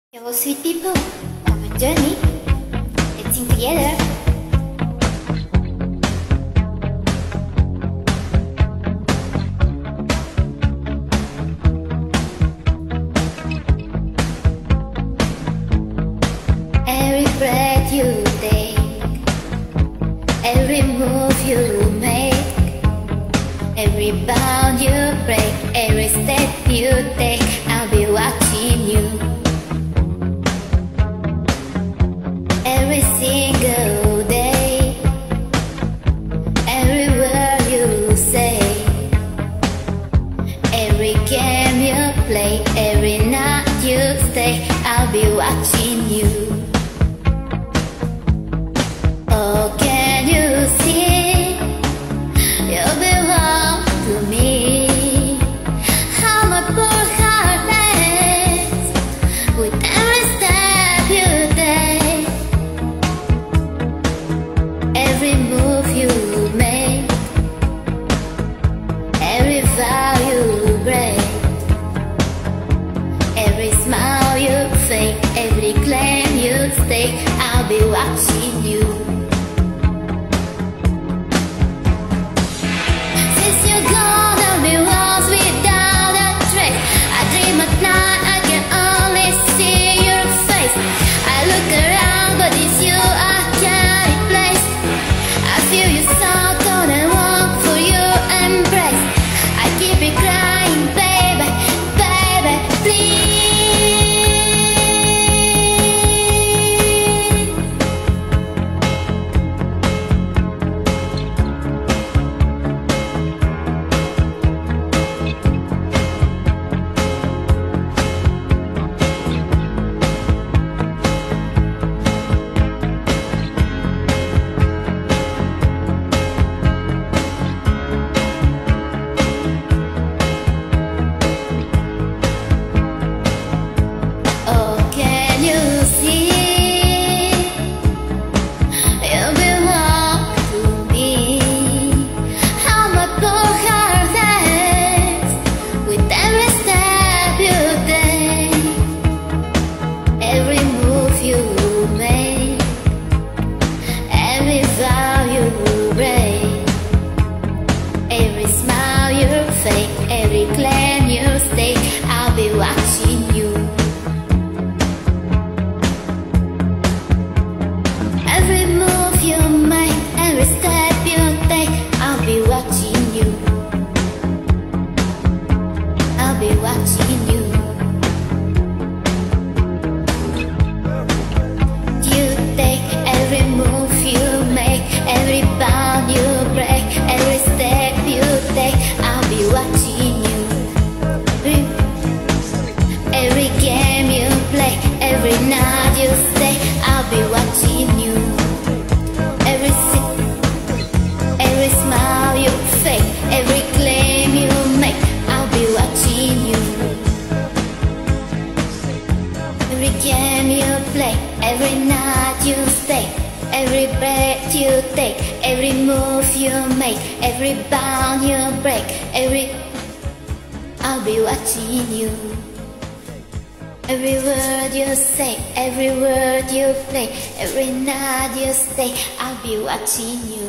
Hello sweet people, come and join me. Let's sing together. Every breath you take, every move you make, every bound you break, every step you take, I'll be watching you. Every single day, every word you say, every game you play, every night you stay, I'll be watching you. Oh, can you see? You belong to me. How my poor heart beats with every step you take, every move you make, every vow you break, every smile you fake, every claim you stake, I'll be watching you. Since you're gone, I'll be lost without a trace. I dream at night, I can only see your face. I look around, but it's you I can't replace. I feel you so cold and long for your embrace. I keep it crying, baby, baby, please. Oh, can you see? You belong to me. How my poor heart aches with every step you take, every move you make, every vow you break, every smile you fake, every claim you stake, I'll be watching you. Every move you make, every step you take, I'll be watching you. I'll be watching you. You take every move you make, every bound you break, every step you take, I'll be watching you. Every game you play, every night you stay, I'll be watching you. Every smile you fake, every claim you make, I'll be watching you. Every game you play, every night you stay, every breath you take, every move you make, every bound you break, I'll be watching you. Every word you say, every word you play, every night you stay, I'll be watching you.